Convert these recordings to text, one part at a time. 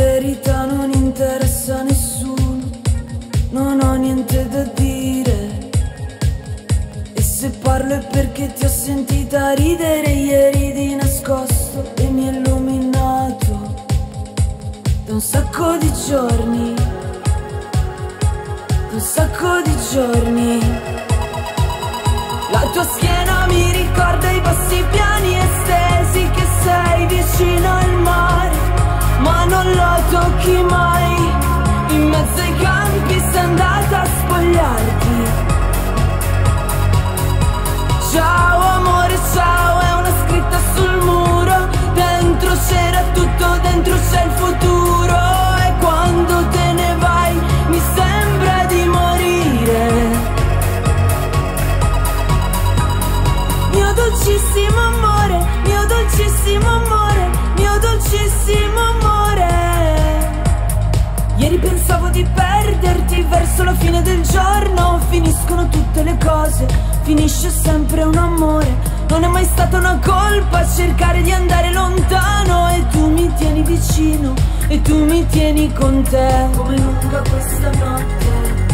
verità non interessa a nessuno, non ho niente da dire. E se parlo è perché ti ho sentita ridere ieri di nascosto e mi è illuminato da un sacco di giorni, da un sacco di giorni. La tua schiena mi ricorda i passi piani estesi, che sei vicino al mare, ma non lo tocchi mai. In mezzo ai campi sei andata a spogliarti. Ciao amore, ciao, è una scritta sul muro. Dentro c'era tutto, dentro c'è il futuro. E quando te ne vai mi sembra di morire. Mio dolcissimo amore, mio dolcissimo amore, mio dolcissimo amore. Ieri pensavo di perderti verso la fine del giorno. Finiscono tutte le cose, finisce sempre un amore. Non è mai stata una colpa cercare di andare lontano. E tu mi tieni vicino, e tu mi tieni con te. Come lunga questa notte,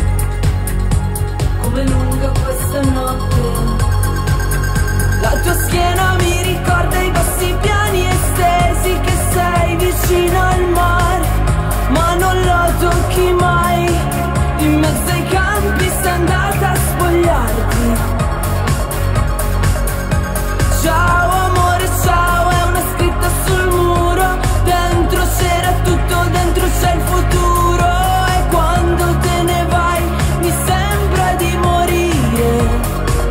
come lunga questa notte. La tua schiena mi ricorda i bassi piani estesi, che sei vicino al mare, ma non lo tocchi mai. In mezzo ai campi sei andata a spogliarti. Ciao amore, ciao, è una scritta sul muro. Dentro c'era tutto, dentro c'è il futuro. E quando te ne vai mi sembra di morire.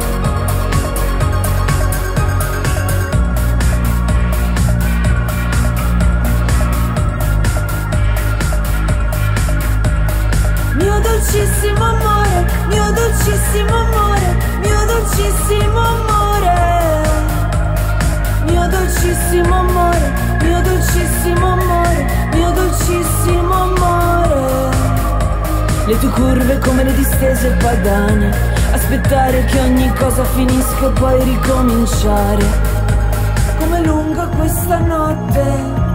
Mio dolcissimo amore, mio dolcissimo amore, mio dolcissimo amore. Mio dolcissimo amore, mio dolcissimo amore, mio dolcissimo amore. Le tue curve come le distese padane, aspettare che ogni cosa finisca e poi ricominciare. Come lunga questa notte,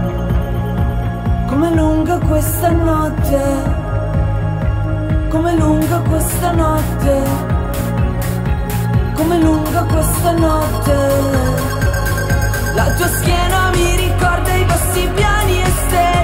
come lunga questa notte. Come lunga questa notte, come lunga questa notte. La tua schiena mi ricorda i bassi piani estesi,